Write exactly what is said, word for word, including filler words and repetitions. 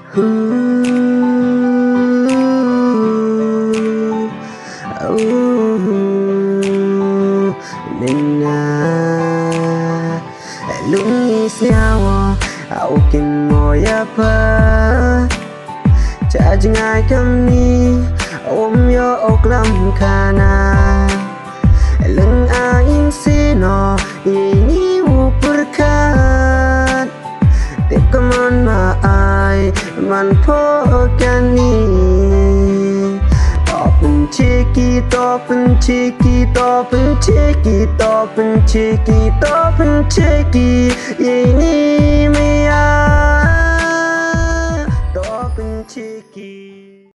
nên lúc nghĩ sao ao kinh ngồi apa chả chừng ai cầm ni ôm yo ốc lắm khana lưng ai xin nó ini uperkan tiap kemana ai man pokan ni Penciki, to penciki, to penciki, to penciki, to penciki, ini Mia, to penciki.